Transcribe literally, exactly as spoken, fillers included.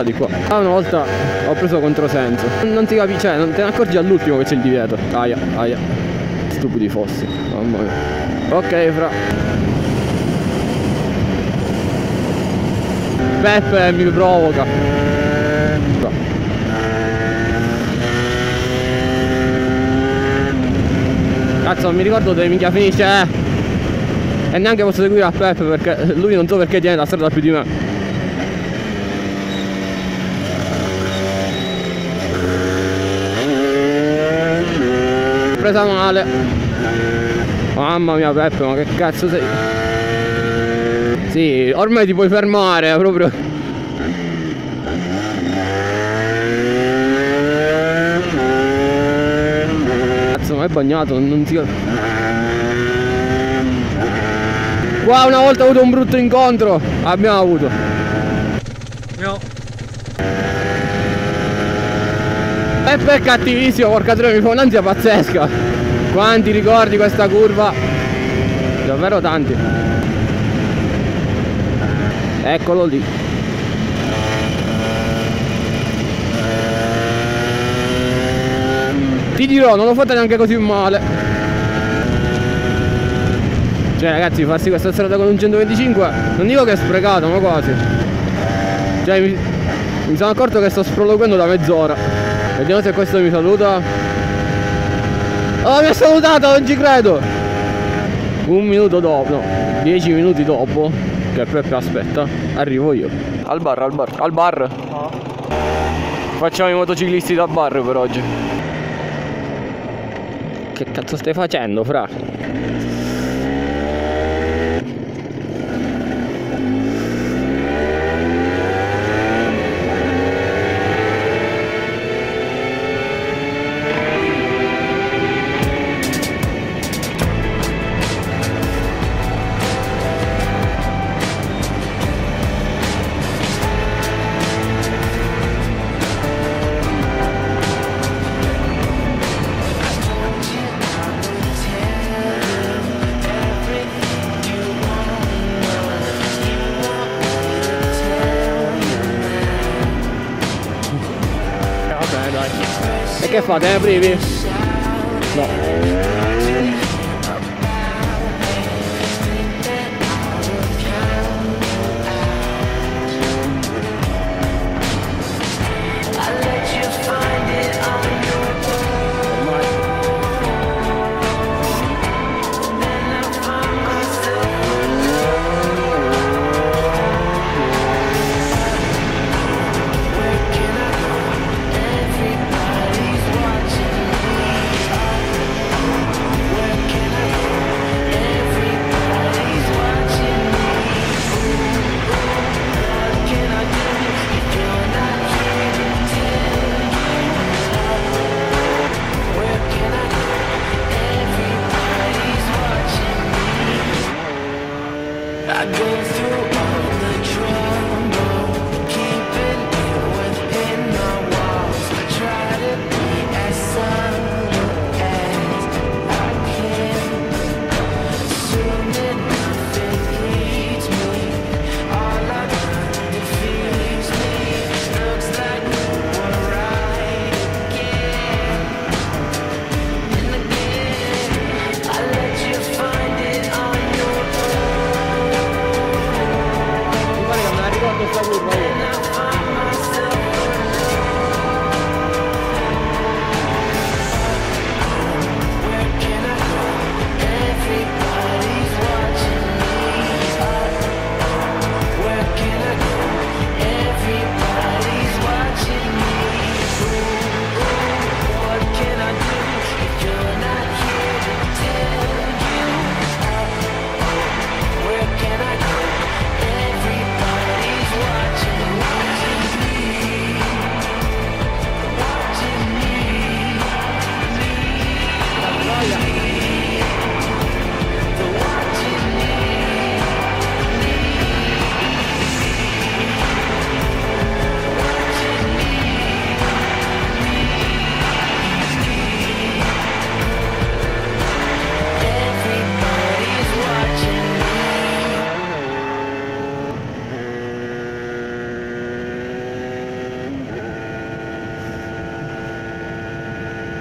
strada di qua. Ah, una volta ho preso controsenso. Non ti capisci, cioè non te ne accorgi all'ultimo che c'è il divieto. Aia, aia. Stupidi fossi, mamma mia. Ok, fra. Peppe mi provoca. Cazzo, non mi ricordo dove minchia finisce, eh. E neanche posso seguire a Peppe perché lui non so perché tiene la strada più di me. Presa male. Mamma mia Peppe, ma che cazzo sei? Sì, ormai ti puoi fermare proprio. Cazzo, ma è bagnato, non si... Qua una volta ho avuto un brutto incontro. Abbiamo avuto. No. Peppe è cattivissimo, porca troia, mi fa un'ansia pazzesca. Quanti ricordi questa curva? Davvero tanti. Eccolo lì. Ti dirò, non l'ho fatta neanche così male. Cioè ragazzi, farsi questa strada con un centoventicinque non dico che è sprecato, ma quasi. Cioè mi, mi sono accorto che sto sproloquendo da mezz'ora. Vediamo se questo mi saluta. Oh, mi ha salutato, non ci credo. Un minuto dopo, no, dieci minuti dopo che Peppe aspetta, arrivo io. Al bar, al bar, al bar. No. Facciamo i motociclisti da bar per oggi. Che cazzo stai facendo, fra? E che fate, eh, privi? No. Questa curva